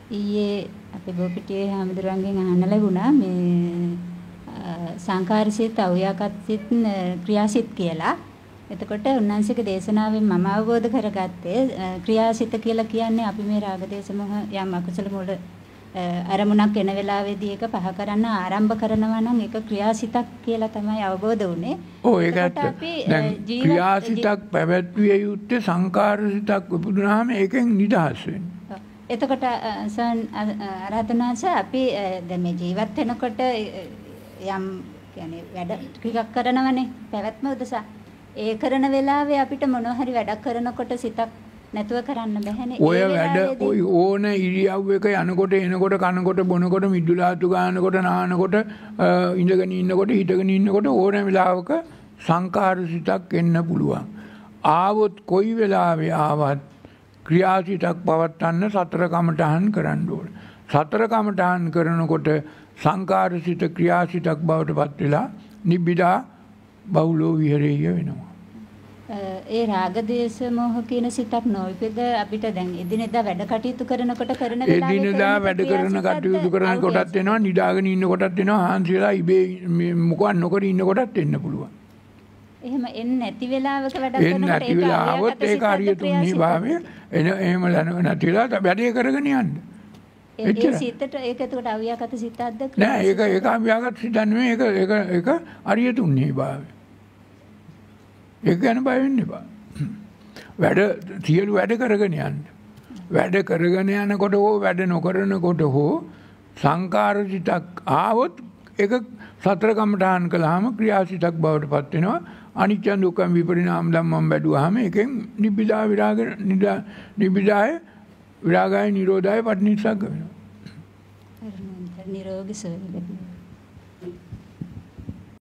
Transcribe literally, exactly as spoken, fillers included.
ඊයේ අපේ බෝපිටියේ හැමදෙරංගෙන් අහන්න ලැබුණා මේ සංකාරසිත අව්‍යාකත්සිත ක්‍රියාසිත කියලා. එතකොට උන්වහන්සේගේ දේශනාවෙන් මම අවබෝධ කරගත්තේ ක්‍රියාසිත කියලා කියන්නේ අපි මේ රාගදේශ මොහ යම් අකුසල මූල අරමුණක් එන වෙලාවේදී ඒක පහ කරන්න ආරම්භ කරනවා නම් ඒක ක්‍රියාසිතක් කියලා තමයි අවබෝධ වුනේ. ඔව් ඒකත් දැන් ක්‍රියාසිතක් පැවැත්විය යුත්තේ සංකාරසිතක් උපදුනාම ඒකෙන් නිදහස් වෙන්නේ. එතකොට සන් ආරාධනාස අපි දැන් මේ ජීවත් වෙනකොට යම් කියන්නේ වැඩ ටිකක් කරනවනේ පැවැත්ම උදෙසා. ඒ කරන වෙලාවේ අපිට මොනවා හරි වැඩක් කරනකොට සිතක් නැතුව කරන්න බැහැනේ. ඔය වැඩ ඔය ඕන ඉරියව්වක යනකොට එනකොට කනකොට බොනකොට මිදුලාතු ගන්නකොට නානකොට ඉඳගෙන ඉන්නකොට හිටගෙන ඉන්නකොට ඕන වෙලාවක සංකාරසිතක් එන්න පුළුවන්. ආවොත් කොයි වෙලාවෙ ආවත් ක්‍රියාසිතක් පවත්වන්න සතර කමඨහන් කරන්න ඕනේ. සතර කමඨහන් කරනකොට සංකාරසිත ක්‍රියාසිතක් බවට පත් වෙලා නිබ්බිදා බහුලෝ විහෙරෙය වෙනවා. ඒ රාග දේශ මොහ කියන සිතක් නොවිපද අපිට දැන් එදිනෙදා වැඩ කටයුතු කරනකොට කරන වෙලාවේ එදිනෙදා වැඩ කරන කටයුතු කරන කොටත් වෙනවා නිදාගෙන ඉන්න කොටත් වෙනවා හාන්සිලා ඉබේ මොකක් නොකර ඉන්න කොටත් එන්න පුළුවන්. එහෙම එන්නේ නැති වෙලාවක වැඩ කරනකොට එන්නේ නැති වෙලාවොත් ඒක හරියට තුන්හි භාවය එන එහෙම නැති වෙලාවට වැඩේ කරගෙන යන්න. ඒ සිතට ඒක එතකොට අව්‍යාකත සිතක්ද? නෑ ඒක ඒක අව්‍යාකත සිතක් නෙමෙයි ඒක ඒක ඒක හරියට තුන්හි භාවය. ඒක ගැන බය වෙන්න එපා. වැඩ සියලු වැඩ කරගෙන යන්න. වැඩ කරගෙන යනකොට හෝ වැඩ නොකරනකොට හෝ සංකාරසිතක් ආවොත් ඒක සතර කමඨාන් කළාම ක්‍රියාසිතක් බවට පත් වෙනවා. අනිච්ච දුක්ඛ විපරිණාම ධම්මම් බැලුවාම එකෙන් නිබ්බිදා විරාග නිබ්බිදාය විරාගය නිරෝධය පටිනිස්සග්ග වෙනවා. නිරෝගී සෝය ලැබෙනවා.